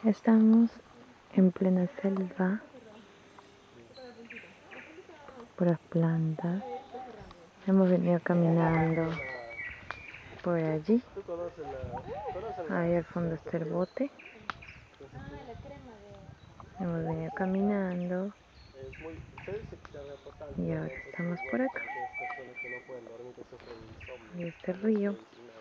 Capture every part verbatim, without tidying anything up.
Estamos en plena selva, puras plantas. Hemos venido caminando por allí. Ahí al fondo está el bote. Hemos venido caminando y ahora estamos por acá. Y este río,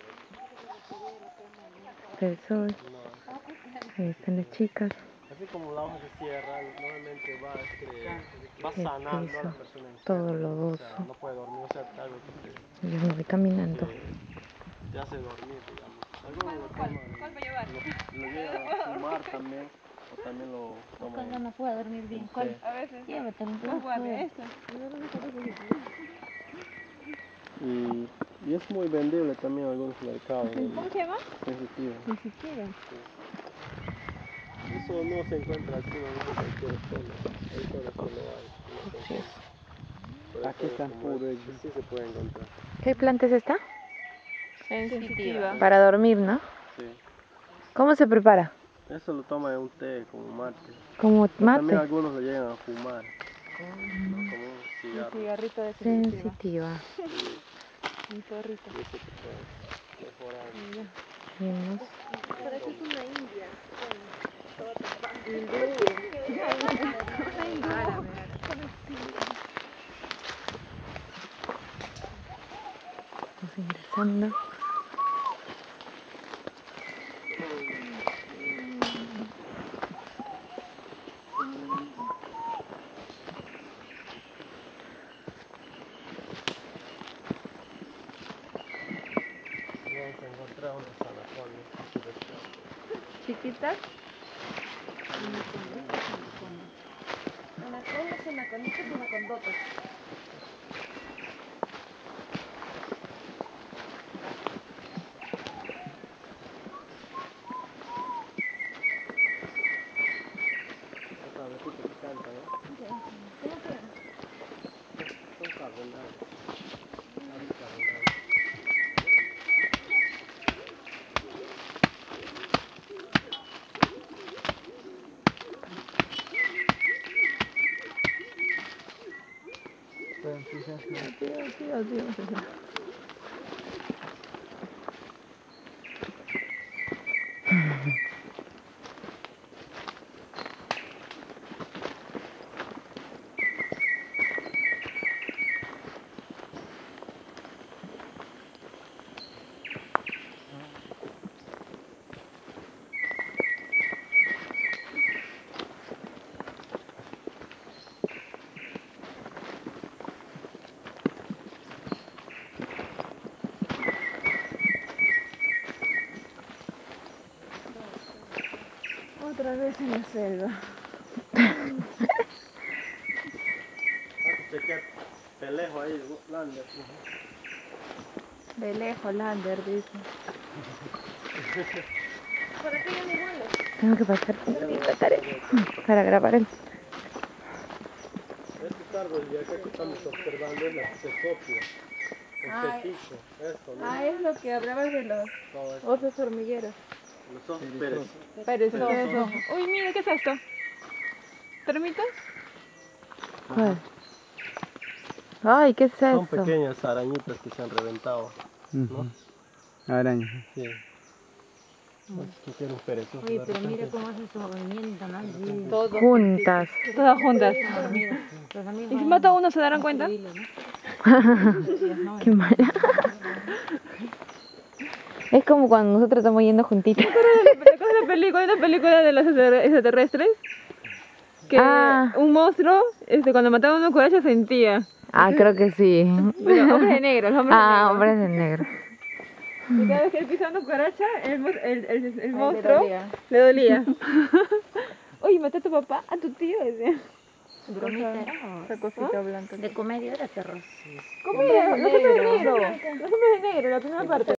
está el sol, ahí están las chicas. Así como la hoja se cierra, normalmente va, este, va El sanando piso, a la persona enferma, todo o lodoso. sea, no puede dormir, o sea, algo que te, Yo me voy caminando. que te hace dormir, digamos. Algunos lo toman, lo, lo llegan a fumar también, o también lo toman. Cuando no puedo dormir bien, ¿cuál? A veces. Llévate un ¿Cuál poco. de estas? Y, y es muy vendible también en algunos mercados. ¿Cómo se llama? Sensitiva. Sensitiva. Eso no se encuentra aquí, no en cualquier zona. Hay zonas que no hay. No se Precioso. encuentra. Aquí están puros. Sí se puede encontrar. ¿Qué planta es esta? Sensitiva. Para dormir, ¿no? Sí. ¿Cómo se prepara? Eso lo toman en un té como mate. Como Pero también mate. algunos lo llegan a fumar, ¿no? Como un Un cigarro. cigarrito de sensitiva. Sensitiva. Un porrito. Y eso te puede mejorar. Vimos. Parece una india. Vamos ingresando. Vamos a encontrar una zanahoria. ¿Chiquitas? Anacondas, anaconitas, anacondotas. Otra vez que canta, ¿no? ¿Cómo se llama? Son cardenales. Aves cardenales. Otra vez en la selva. Ah, se queda pelejo ahí, Lander. De lejos, Lander, dice. Por aquí ya me vuelo. Tengo que pasar tantito, Karen, para grabar el... Estos árboles de acá que estamos observando es la cecopia. El Ah, cetizo, eso, ¿no? Ah, es lo que hablabas de los Todo eso. osos hormigueros. Los ojos perezosos. Perezosos. Uy, mira, ¿qué es esto? ¿Termitas? ¿Cuál? Ay, ¿qué es eso? Son pequeñas arañitas que se han reventado, ¿no? Arañas. Sí. Tú que eres un perezoso. Oye, de pero mira repente. cómo hace su movimiento, ¿no? Sí. Todos Juntas. Todas juntas. Mira, los amigos ¿Y si van mata a uno se darán cuenta? increíble, ¿no? Qué mala. Es como cuando nosotros estamos yendo juntitas. ¿Te acuerdas de la película, una película de los extraterrestres? Que Ah. un monstruo, este, cuando mataba a una cucaracha sentía. Ah, creo que sí. Bueno, hombres de negro, los hombres Ah, de negro. hombres de negro. Y cada vez que él pisaba una cucaracha, el, mos- el, el, el le monstruo dolía. le dolía. Oye, maté a tu papá, a tu tío, decía. Bromita era Esa cosita blanca. de comedia, era terror. ¿Cómo era? Los hombres de negro. Los hombres de negro, la primera parte.